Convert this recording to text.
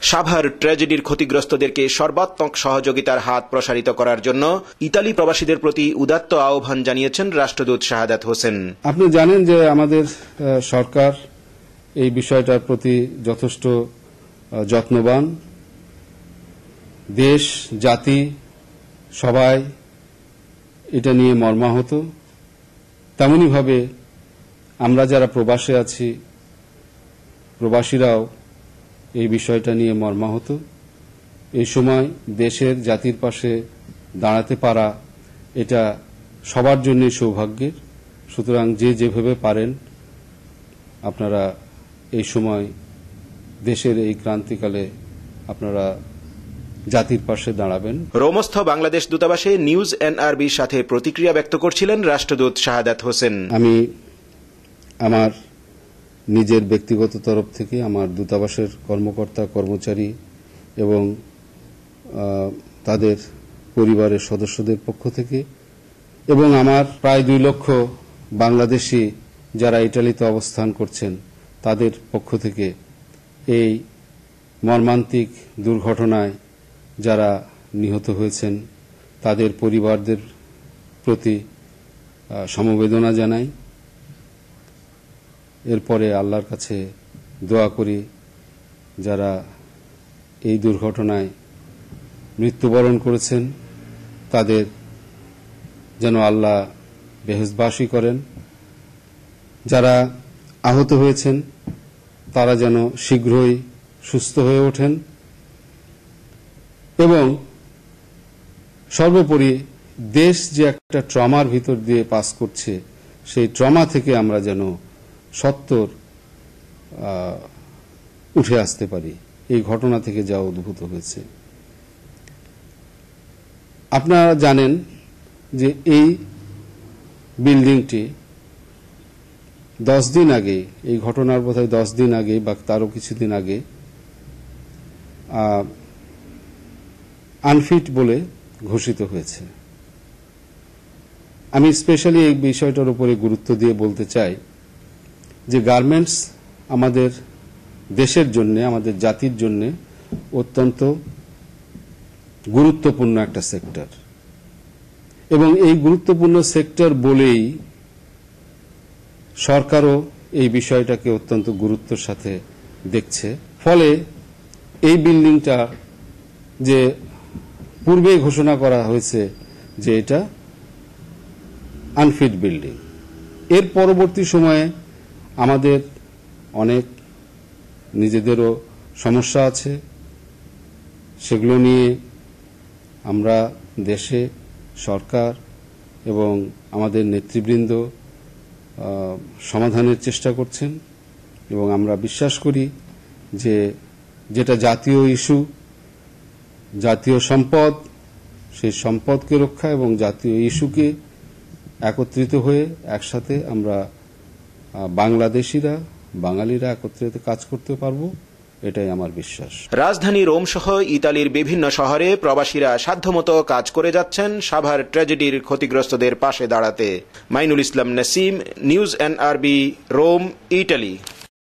সাভার ট্র্যাজেডির ক্ষতিগ্রস্তদেরকে সর্বাত্মক সহযোগিতার হাত প্রসারিত করার জন্য ইতালি প্রবাসীদের প্রতি উদাত্ত আহ্বান জানিয়েছেন রাষ্ট্রদূত শাহাদাত হোসেন। আপনি জানেন যে আমাদের সরকার এই বিষয়টার প্রতি যথেষ্ট যত্নবান। দেশ জাতি সবাই এটা নিয়ে মর্মাহত। তেমনিভাবে আমরা যারা প্রবাসে আছি প্রবাসীরাও এই বিষয়টা নিয়ে মর্মাহত। এই সময় দেশের জাতির পাশে দাঁড়াতে পারা এটা সবার জন্যই সৌভাগ্যের। সুতরাং যে যেভাবে পারেন আপনারা এই সময় দেশের এই ক্রান্তিকালে আপনারা জাতির পাশে দাঁড়াবেন। রোমস্থ বাংলাদেশ দূতাবাসে নিউজ এনআরবির সাথে প্রতিক্রিয়া ব্যক্ত করছিলেন রাষ্ট্রদূত শাহাদাত হোসেন। আমি আমার নিজের ব্যক্তিগত তরফ থেকে আমার দূতাবাসের কর্মকর্তা কর্মচারী এবং তাদের পরিবারের সদস্যদের পক্ষ থেকে এবং আমার প্রায় 2 লক্ষ বাংলাদেশি যারা ইটালিতে অবস্থান করছেন তাদের পক্ষ থেকে এই মর্মান্তিক দুর্ঘটনায় যারা নিহত হয়েছেন তাদের পরিবারদের প্রতি সমবেদনা জানাই। এরপরে আল্লাহর কাছে দোয়া করি যারা এই দুর্ঘটনায় মৃত্যুবরণ করেছেন তাদের যেন আল্লাহ বেহেশতবাসী করেন। যারা আহত হয়েছেন তারা যেন শীঘ্রই সুস্থ হয়ে ওঠেন এবং সর্বোপরি দেশ যে একটা ট্রমার ভিতর দিয়ে পাস করছে সেই ট্রমা থেকে আমরা যেন সত্বর উঠে আসতে পারি এই ঘটনা থেকে যা উদ্ভূত হয়েছে। আপনারা জানেন যে এই বিল্ডিংটি 10 দিন আগে এই ঘটনার বোধহয় 10 দিন আগে বা তারও কিছুদিন আগে আনফিট বলে ঘোষিত হয়েছে। আমি স্পেশালি এই বিষয়টার উপরে গুরুত্ব দিয়ে বলতে চাই যে গার্মেন্টস আমাদের দেশের জন্য আমাদের জাতির জন্য অত্যন্ত গুরুত্বপূর্ণ একটা সেক্টর এবং এই গুরুত্বপূর্ণ সেক্টর বলেই সরকারও এই বিষয়টাকে অত্যন্ত গুরুত্বের সাথে দেখছে। ফলে এই বিল্ডিংটা যে পূর্বে ঘোষণা করা হয়েছে যে এটা আনফিট বিল্ডিং, এর পরবর্তী সময়ে আমাদের অনেক নিজেদেরও সমস্যা আছে, সেগুলো নিয়ে আমরা দেশে সরকার এবং আমাদের নেতৃবৃন্দ সমাধানের চেষ্টা করছেন এবং আমরা বিশ্বাস করি যে যেটা জাতীয় ইস্যু জাতীয় সম্পদ সেই সম্পদকে রক্ষা এবং জাতীয় ইস্যুকে একত্রিত হয়ে একসাথে আমরা বাংলাদেশিরা বাঙালিরা একত্রিত কাজ করতে পারব, এটাই আমার বিশ্বাস। রাজধানী রোম সহ ইতালির বিভিন্ন শহরে প্রবাসীরা সাধ্যমতো কাজ করে যাচ্ছেন সাভার ট্র্যাজেডির ক্ষতিগ্রস্তদের পাশে দাঁড়াতে। Mainul Islam Nasim, news NRB, Rome, Italy.